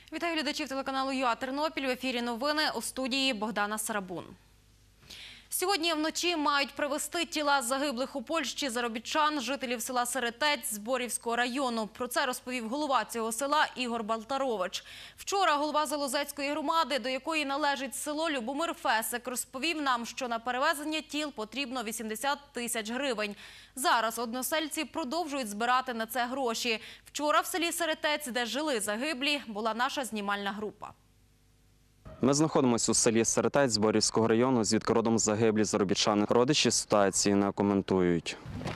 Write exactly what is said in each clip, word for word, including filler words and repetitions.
Вітаю глядачів телеканалу ЮА Тернопіль. В ефірі новини, у студії Богдана Сарабун. Сьогодні вночі мають привезти тіла загиблих у Польщі заробітчан, жителів села Серетець Зборівського району. Про це розповів голова цього села Ігор Балтарович. Вчора голова Залозецької громади, до якої належить село, Любомир Фесик, розповів нам, що на перевезення тіл потрібно вісімдесят тисяч гривень. Зараз односельці продовжують збирати на це гроші. Вчора в селі Серетець, де жили загиблі, була наша знімальна група. Ми знаходимося у селі Серетець Зборівського району, звідки родом загиблі заробітчани. Родичі ситуації не коментують.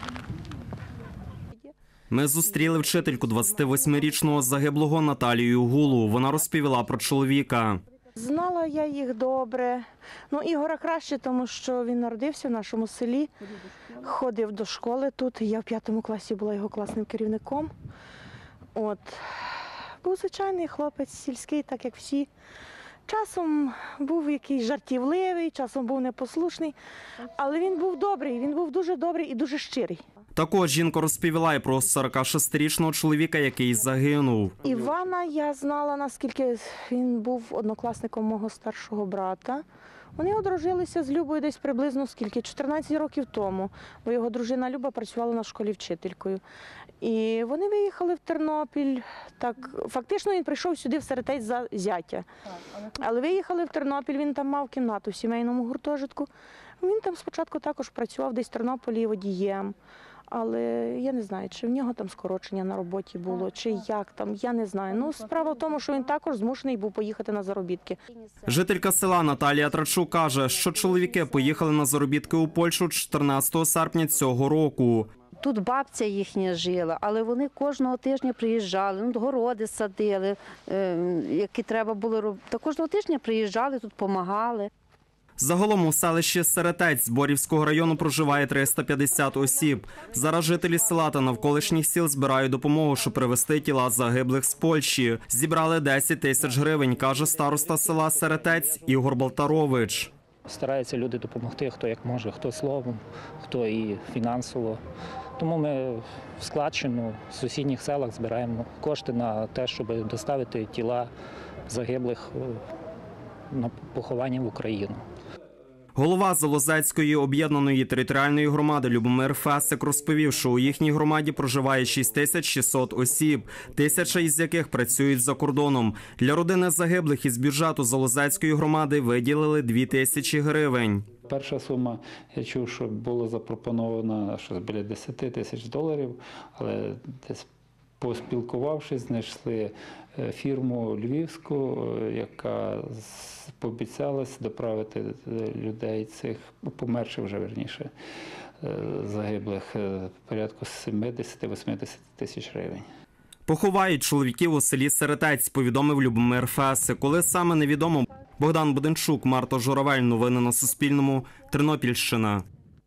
Ми зустріли вчительку двадцятивосьмирічного загиблого Наталію Гулу. Вона розповіла про чоловіка. Знала я їх добре. Ну, Ігора краще, тому що він народився в нашому селі, ходив до школи тут. Я в п'ятому класі була його класним керівником. От. Був звичайний хлопець, сільський, так як всі. Часом був якийсь жартівливий, часом був непослушний, але він був добрий, він був дуже добрий і дуже щирий. Також жінка розповіла і про сорокашестирічного чоловіка, який загинув. Івана я знала, наскільки він був однокласником мого старшого брата. Вони одружилися з Любою десь приблизно скільки, чотирнадцять років тому, бо його дружина Люба працювала на школі вчителькою. І вони виїхали в Тернопіль. Так, фактично він прийшов сюди в Серетець за зятя. Але виїхали в Тернопіль, він там мав кімнату в сімейному гуртожитку. Він там спочатку також працював десь в Тернополі водієм. Але я не знаю, чи в нього там скорочення на роботі було, чи як там, я не знаю. Ну, справа в тому, що він також змушений був поїхати на заробітки. Жителька села Наталія Трачук каже, що чоловіки поїхали на заробітки у Польщу чотирнадцятого серпня цього року. Тут бабця їхня жила, але вони кожного тижня приїжджали, ну, городи садили, які треба було робити. Та кожного тижня приїжджали, тут допомагали. Загалом у селищі Серетець Зборівського району проживає триста п'ятдесят осіб. Зараз жителі села та навколишніх сіл збирають допомогу, щоб привезти тіла загиблих з Польщі. Зібрали десять тисяч гривень, каже староста села Серетець Ігор Балтарович. Стараються люди допомогти, хто як може, хто словом, хто і фінансово. Тому ми в складчину в сусідніх селах збираємо кошти на те, щоб доставити тіла загиблих на поховання в Україну. Голова Залозецької об'єднаної територіальної громади Любомир Фесик розповів, що у їхній громаді проживає шість тисяч шістсот осіб, тисяча із яких працюють за кордоном. Для родини загиблих із бюджету Залозецької громади виділили дві тисячі гривень. Перша сума, я чув, що було запропоновано щось біля десять тисяч доларів, але десь поспілкувавшись, знайшли фірму львівську, яка пообіцялась доправити людей цих, померших вже, верніше, загиблих, порядку сімдесят-вісімдесят тисяч гривень. Поховають чоловіків у селі Серетець, повідомив Любомир Фесик. Коли саме невідомо. Богдан Буденчук, Марта Журавель. Новини на Суспільному. Тернопільщина.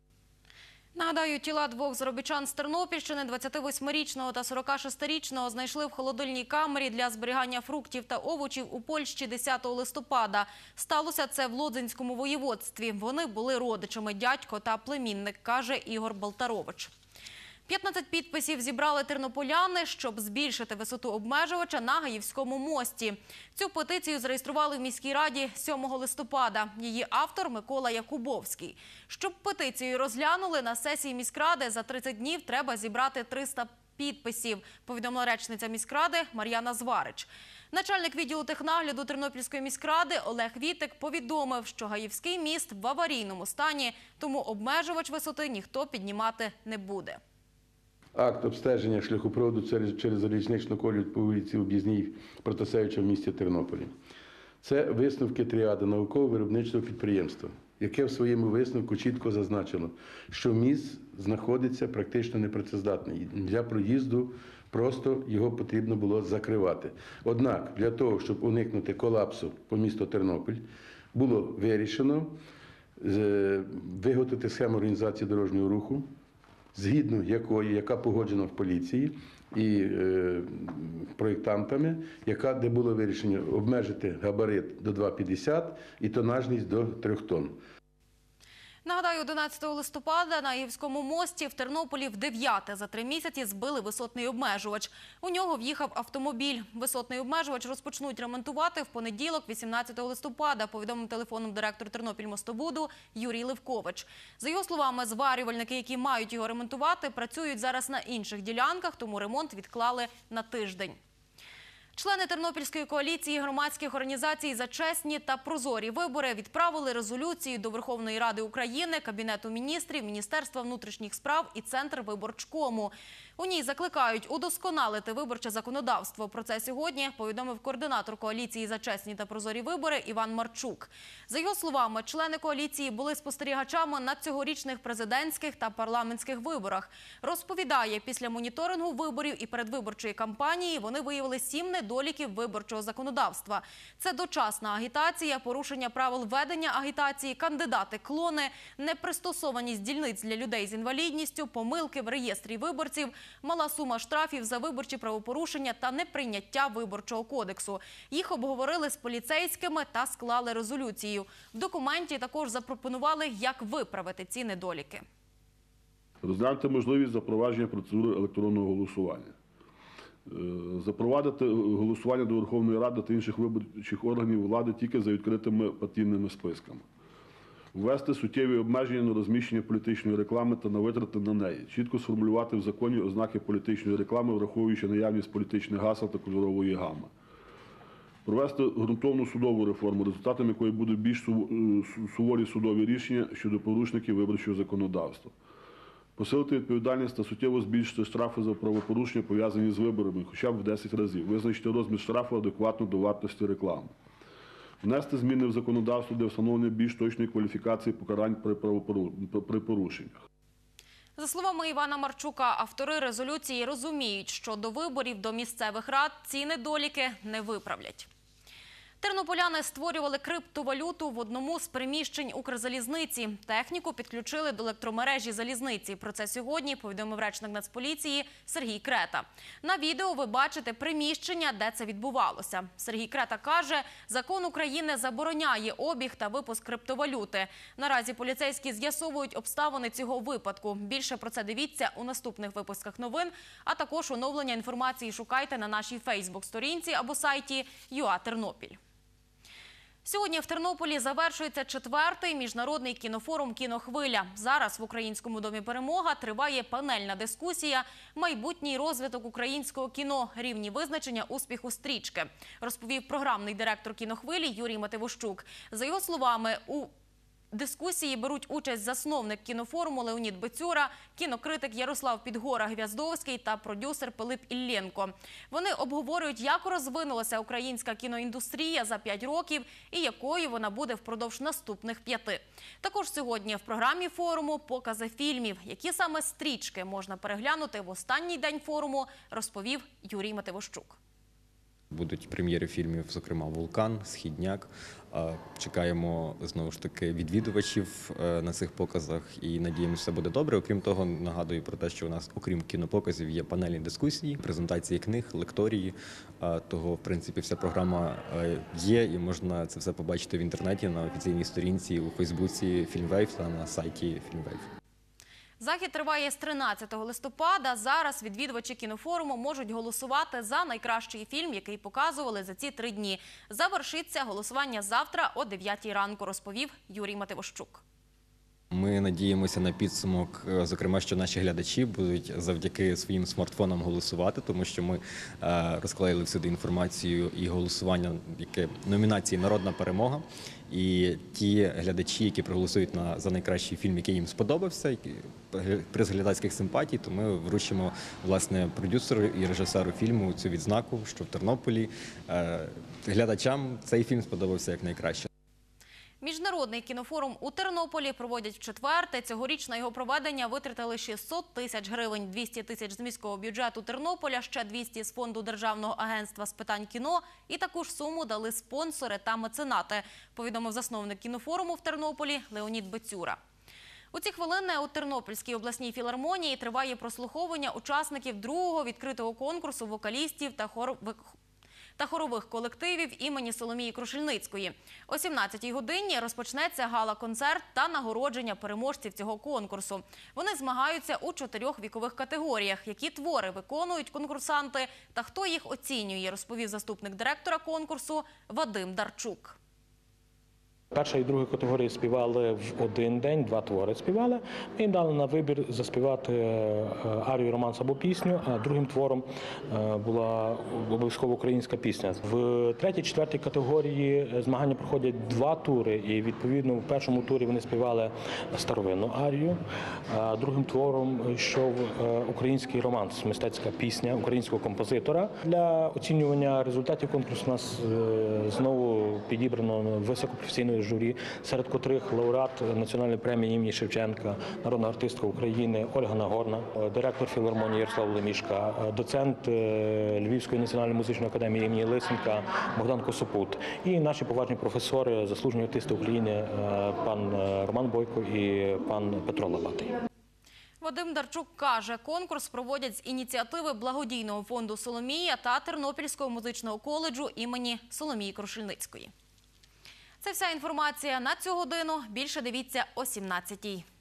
Нагадаю, тіла двох заробітчан з Тернопільщини, двадцятивосьмирічного та сорокашестирічного, знайшли в холодильній камері для зберігання фруктів та овочів у Польщі десятого листопада. Сталося це в Лодзинському воєводстві. Вони були родичами, дядько та племінник, каже Ігор Балтарович. п'ятнадцять підписів зібрали тернополяни, щоб збільшити висоту обмежувача на Гаївському мості. Цю петицію зареєстрували в міській раді сьомого листопада. Її автор Микола Якубовський. Щоб петицію розглянули, на сесії міськради за тридцять днів треба зібрати триста підписів, повідомила речниця міськради Мар'яна Зварич. Начальник відділу технагляду Тернопільської міськради Олег Вітик повідомив, що Гаївський міст в аварійному стані, тому обмежувач висоти ніхто піднімати не буде. Акт обстеження шляхопроводу через залізничну колію по вулиці Об'їзній Протасевича в місті Тернополі. Це висновки тріади науково-виробничого підприємства, яке в своєму висновку чітко зазначило, що міст знаходиться практично непрацездатний. Для проїзду просто його потрібно було закривати. Однак для того, щоб уникнути колапсу по місту Тернопіль, було вирішено виготовити схему організації дорожнього руху, згідно якої, яка погоджена в поліції і е, проєктантами, яка, де було вирішено обмежити габарит до два п'ятдесят і тонажність до трьох тонн. Нагадаю, одинадцятого листопада на Гівському мості в Тернополі в дев'яте за три місяці збили висотний обмежувач. У нього в'їхав автомобіль. Висотний обмежувач розпочнуть ремонтувати в понеділок, вісімнадцятого листопада, повідомив телефоном директор Тернопільмостобуду Юрій Левкович. За його словами, зварювальники, які мають його ремонтувати, працюють зараз на інших ділянках, тому ремонт відклали на тиждень. Члени Тернопільської коаліції громадських організацій «За чесні та прозорі вибори» відправили резолюцію до Верховної Ради України, Кабінету міністрів, Міністерства внутрішніх справ і Центрвиборчкому. У ній закликають удосконалити виборче законодавство. Про це сьогодні повідомив координатор коаліції «За чесні та прозорі вибори» Іван Марчук. За його словами, члени коаліції були спостерігачами на цьогорічних президентських та парламентських виборах. Розповідає, після моніторингу виборів і передвиборчої кампанії вони виявили сім недоліків виборчого законодавства. Це дочасна агітація, порушення правил ведення агітації, кандидати-клони, непристосованість дільниць для людей з інвалідністю, помилки в реєстрі виборців, мала сума штрафів за виборчі правопорушення та неприйняття виборчого кодексу. Їх обговорили з поліцейськими та склали резолюцію. В документі також запропонували, як виправити ці недоліки. Розглянути можливість запровадження процедури електронного голосування. Запровадити голосування до Верховної Ради та інших виборчих органів влади тільки за відкритими партійними списками. Ввести суттєві обмеження на розміщення політичної реклами та на витрати на неї. Чітко сформулювати в законі ознаки політичної реклами, враховуючи наявність політичних гасел та кольорової гами. Провести ґрунтовну судову реформу, результатом якої будуть більш суворі судові рішення щодо порушників виборчого законодавства. Посилити відповідальність та суттєво збільшити штрафи за правопорушення, пов'язані з виборами, хоча б в десять разів. Визначити розмір штрафу адекватно до вартості реклами. Внести зміни в законодавство для встановлення більш точної кваліфікації покарань при порушеннях. За словами Івана Марчука, автори резолюції розуміють, що до виборів до місцевих рад ці недоліки не виправлять. Тернополяни створювали криптовалюту в одному з приміщень Укрзалізниці. Техніку підключили до електромережі залізниці. Про це сьогодні повідомив речник Нацполіції Сергій Крета. На відео ви бачите приміщення, де це відбувалося. Сергій Крета каже, закон України забороняє обіг та випуск криптовалюти. Наразі поліцейські з'ясовують обставини цього випадку. Більше про це дивіться у наступних випусках новин, а також оновлення інформації шукайте на нашій фейсбук-сторінці або сайті ю а Тернопіль. Сьогодні в Тернополі завершується четвертий міжнародний кінофорум «Кінохвиля». Зараз в Українському домі «Перемога» триває панельна дискусія «Майбутній розвиток українського кіно. Рівні визначення успіху стрічки», розповів програмний директор «Кінохвилі» Юрій Мативощук. За його словами, у дискусії беруть участь засновник кінофоруму Леонід Бецюра, кінокритик Ярослав Підгора-Гвяздовський та продюсер Пилип Іллєнко. Вони обговорюють, як розвинулася українська кіноіндустрія за п'ять років і якою вона буде впродовж наступних п'яти. Також сьогодні в програмі форуму покази фільмів. Які саме стрічки можна переглянути в останній день форуму, розповів Юрій Мативощук. Будуть прем'єри фільмів, зокрема «Вулкан», «Східняк». Чекаємо, знову ж таки, відвідувачів на цих показах і надіємося, все буде добре. Окрім того, нагадую про те, що у нас, окрім кінопоказів, є панельні дискусії, презентації книг, лекторії. Того, в принципі, вся програма є і можна це все побачити в інтернеті на офіційній сторінці у Фейсбуці «Фільмвейв» та на сайті «Фільмвейв». Захід триває з тринадцятого листопада. Зараз відвідувачі кінофоруму можуть голосувати за найкращий фільм, який показували за ці три дні. Завершиться голосування завтра о дев'ятій ранку, розповів Юрій Мативощук. Ми надіємося на підсумок, зокрема, що наші глядачі будуть завдяки своїм смартфонам голосувати, тому що ми розклеїли всюди інформацію і голосування, яке номінації «Народна перемога». І ті глядачі, які проголосують на, за найкращий фільм, який їм сподобався, приз глядацьких симпатій, то ми вручимо, власне, продюсеру і режисеру фільму цю відзнаку, що в Тернополі е, глядачам цей фільм сподобався як найкраще. Міжнародний кінофорум у Тернополі проводять вчетверте. Цьогоріч на його проведення витратили шістсот тисяч гривень, двісті тисяч з міського бюджету Тернополя, ще двісті з фонду Державного агентства з питань кіно і таку ж суму дали спонсори та меценати, повідомив засновник кінофоруму в Тернополі Леонід Бецюра. У ці хвилини у Тернопільській обласній філармонії триває прослуховування учасників другого відкритого конкурсу вокалістів та хор... та хорових колективів імені Соломії Крушельницької. О сімнадцятій годині розпочнеться гала-концерт та нагородження переможців цього конкурсу. Вони змагаються у чотирьох вікових категоріях. Які твори виконують конкурсанти та хто їх оцінює, розповів заступник директора конкурсу Вадим Дарчук. Перша і друга категорії співали в один день, два твори співали. Ми їм дали на вибір заспівати арію, романс або пісню, а другим твором була обов'язково українська пісня. В третій, четвертій категорії змагання проходять два тури, і відповідно в першому турі вони співали старовинну арію, а другим твором йшов український романс, мистецька пісня українського композитора. Для оцінювання результатів конкурсу у нас знову підібрано високопрофесійне журі, серед котрих лауреат національної премії імені Шевченка, народна артистка України Ольга Нагорна, директор філармонії Ярослав Лемішка, доцент Львівської національної музичної академії імені Лисенка Богдан Косопут і наші поважні професори, заслужені артисти України пан Роман Бойко і пан Петро Лабатий. Вадим Дарчук каже, конкурс проводять з ініціативи благодійного фонду «Соломія» та Тернопільського музичного коледжу імені Соломії Крушельницької. Це вся інформація на цю годину. Більше дивіться о сімнадцятій.